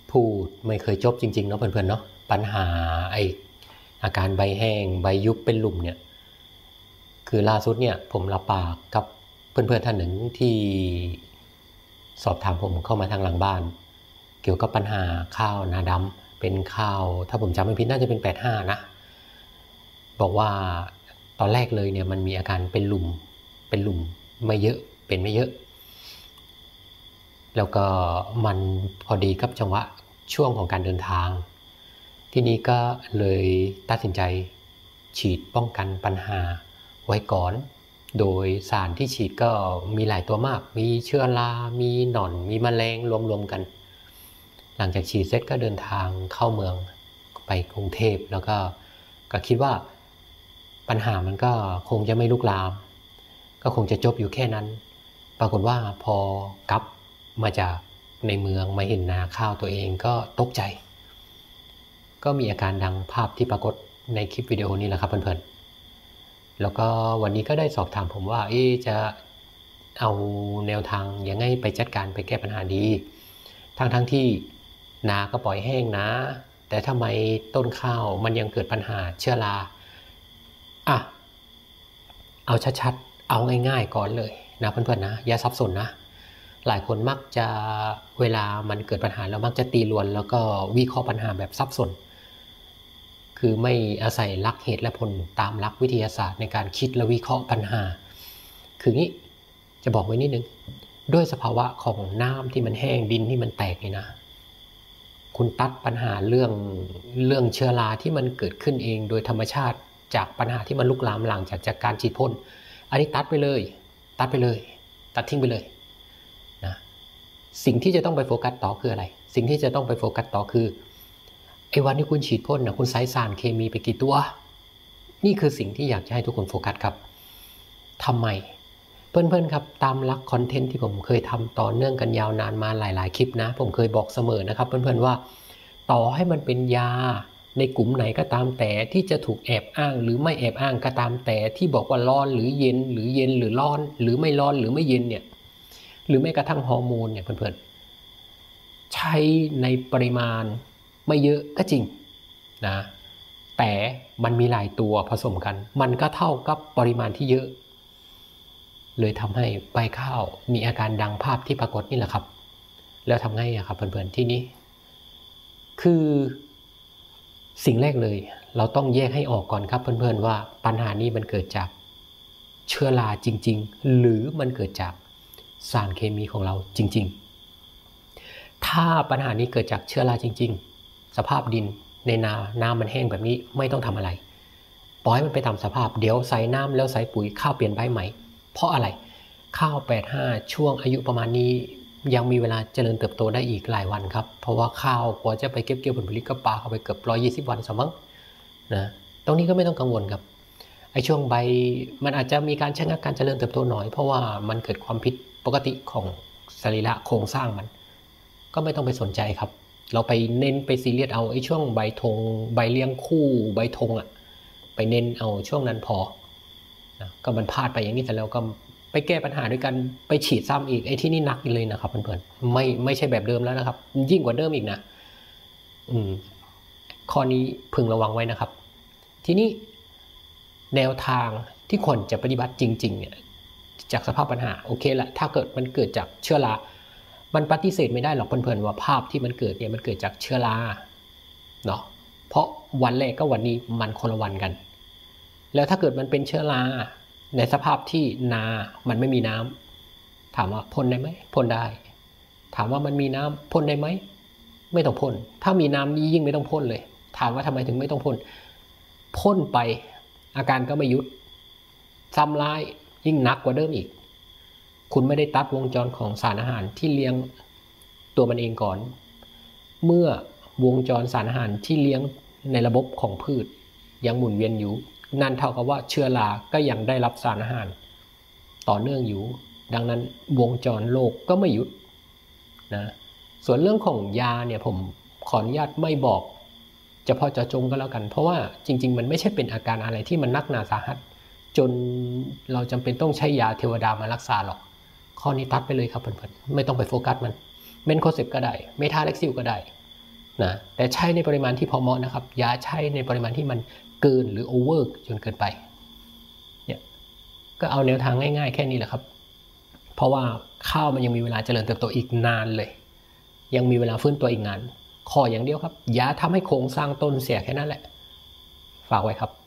พูดไม่เคยจบจริงๆเนาะเพื่อนๆเนาะปัญหาอาการใบแห้งใบยุบเป็นหลุมเนี่ยคือล่าสุดเนี่ยผมรับปากกับเพื่อนๆท่านหนึ่งที่สอบถามผมเข้ามาทางหลังบ้านเกี่ยวกับปัญหาข้าวนาดำเป็นข้าวถ้าผมจำไม่ผิดน่าจะเป็น85นะบอกว่าตอนแรกเลยเนี่ยมันมีอาการเป็นหลุมไม่เยอะเป็นไม่เยอะแล้วก็มันพอดีกับจังหวะช่วงของการเดินทางที่นี้ก็เลยตัดสินใจฉีดป้องกันปัญหาไว้ก่อนโดยสารที่ฉีดก็มีหลายตัวมากมีเชื้อรามีหนอนมีแมลงรวมๆกันหลังจากฉีดเสร็จก็เดินทางเข้าเมืองไปกรุงเทพแล้วก็คิดว่าปัญหามันก็คงจะไม่ลุกลามก็คงจะจบอยู่แค่นั้นปรากฏว่าพอกลับมาจากในเมืองมาเห็นนาข้าวตัวเองก็ตกใจก็มีอาการดังภาพที่ปรากฏในคลิปวิดีโอนี้แหละครับเพื่อนๆแล้วก็วันนี้ก็ได้สอบถามผมว่าจะเอาแนวทางยังไงไปจัดการไปแก้ปัญหาดีทั้งที่นาก็ปล่อยแห้งนะแต่ทำไมต้นข้าวมันยังเกิดปัญหาเชื้อราเอาชัดๆเอาง่ายๆก่อนเลยนะเพื่อนๆนะอย่าสับสนนะหลายคนมักจะเวลามันเกิดปัญหาแล้วมักจะตีรวนแล้วก็วิเคราะห์ปัญหาแบบสับสนคือไม่อาศัยหลักเหตุและผลตามหลักวิทยาศาสตร์ในการคิดและวิเคราะห์ปัญหาคืองี้จะบอกไว้นิดนึงด้วยสภาวะของน้ำที่มันแห้งดินที่มันแตกนี่นะคุณตัดปัญหาเรื่องเชื้อราที่มันเกิดขึ้นเองโดยธรรมชาติจากปัญหาที่มันลุกลามหลังจากการฉีดพ่นอันนี้ตัดไปเลยตัดทิ้งไปเลยนะสิ่งที่จะต้องไปโฟกัสต่อคืออะไรสิ่งที่จะต้องไปโฟกัสต่อคือไอ้วันที่คุณฉีดพ่นนะคุณใส่สารเคมีไปกี่ตัวนี่คือสิ่งที่อยากจะให้ทุกคนโฟกัสครับทำไมเพื่อนๆครับตามหลักคอนเทนต์ที่ผมเคยทำต่อเนื่องกันยาวนานมาหลายๆคลิปนะผมเคยบอกเสมอนะครับเพื่อนๆว่าต่อให้มันเป็นยาในกลุ่มไหนก็ตามแต่ที่จะถูกแอบอ้างหรือไม่แอบอ้างก็ตามแต่ที่บอกว่าร้อนหรือเย็นหรือเย็นหรือร้อนหรือไม่ร้อนหรือไม่เย็นเนี่ยหรือแม้กระทั่งฮอร์โมนเนี่ยเพื่อนๆใช้ในปริมาณไม่เยอะก็จริงนะแต่มันมีหลายตัวผสมกันมันก็เท่ากับปริมาณที่เยอะเลยทำให้ใบข้าวมีอาการดังภาพที่ปรากฏนี่แหละครับแล้วทำไงครับเพื่อนๆที่นี้คือสิ่งแรกเลยเราต้องแยกให้ออกก่อนครับเพื่อนๆว่าปัญหานี้มันเกิดจากเชื้อราจริงๆหรือมันเกิดจากสารเคมีของเราจริงๆถ้าปัญหานี้เกิดจากเชื้อราจริงๆสภาพดินในน้ำมันแห้งแบบนี้ไม่ต้องทำอะไรปล่อยมันไปตามสภาพเดี๋ยวใส่น้ำแล้วใส่ปุ๋ยข้าวเปลี่ยนใบใหม่เพราะอะไรข้าว85ช่วงอายุประมาณนี้ยังมีเวลาเจริญเติบโตได้อีกหลายวันครับเพราะว่าข้าวกว่าจะไปเก็บเกี่ยวผลผลิตก็ปาเข้าไปเกือบ120 วันสมั้งนะตรงนี้ก็ไม่ต้องกังวลครับไอ้ช่วงใบมันอาจจะมีการชะงักการเจริญเติบโตหน่อยเพราะว่ามันเกิดความผิดปกติของสรีระโครงสร้างมันก็ไม่ต้องไปสนใจครับเราไปเน้นไปซีเรียสเอาไอ้ช่วงใบธงใบเลี้ยงคู่ใบธงไปเน้นเอาช่วงนั้นพอนะก็มันพลาดไปอย่างนี้แต่แล้วก็ไปแก้ปัญหาด้วยกันไปฉีดซ้ำอีกไอ้ที่นี่หนักเลยนะครับเพื่อนๆไม่ใช่แบบเดิมแล้วนะครับยิ่งกว่าเดิมอีกนะข้อนี้พึงระวังไว้นะครับทีนี้แนวทางที่ควรจะปฏิบัติจริงๆเนี่ยจากสภาพปัญหาโอเคแหละถ้าเกิดมันเกิดจากเชื้อรามันปฏิเสธไม่ได้หรอกเพื่อนๆว่าภาพที่มันเกิดเนี่ยมันเกิดจากเชื้อราเนาะเพราะวันแรกก็วันนี้มันคนละวันกันแล้วถ้าเกิดมันเป็นเชื้อราในสภาพที่นามันไม่มีน้ำถามว่าพ่นได้ไหมพ่นได้ถามว่ามันมีน้ำพ่นได้ไหมไม่ต้องพ่นถ้ามีน้ำนี่ยิ่งไม่ต้องพ่นเลยถามว่าทำไมถึงไม่ต้องพ่นไปอาการก็ไม่หยุดซ้ำร้ายยิ่งหนักกว่าเดิมอีกคุณไม่ได้ตัดวงจรของสารอาหารที่เลี้ยงตัวมันเองก่อนเมื่อวงจรสารอาหารที่เลี้ยงในระบบของพืชยังหมุนเวียนอยู่นั่นเท่ากับว่าเชื้อราก็ยังได้รับสารอาหารต่อเนื่องอยู่ดังนั้นวงจรโลกก็ไม่หยุดนะส่วนเรื่องของยาเนี่ยผมขออนุญาตไม่บอกเฉพาะเจาะจงก็แล้วกันเพราะว่าจริงๆมันไม่ใช่เป็นอาการอะไรที่มันนักหนาสาหัสจนเราจำเป็นต้องใช้ยาเทวดามารักษาหรอกข้อนี้ตัดไปเลยครับเพื่อนๆไม่ต้องไปโฟกัสมันเมนโคเซปก็ได้เมทาเล็กซิลก็ได้นะแต่ใช้ในปริมาณที่พอเหมาะนะครับอย่าใช้ในปริมาณที่มันเกินหรือโอเวอร์จนเกินไปเนี่ยก็เอาแนวทางง่ายๆแค่นี้แหละครับเพราะว่าข้าวมันยังมีเวลาเจริญเติบโตอีกนานเลยยังมีเวลาฟื้นตัวอีกนานขออย่างเดียวครับอย่าทำให้โครงสร้างต้นเสียแค่นั้นแหละฝากไว้ครับ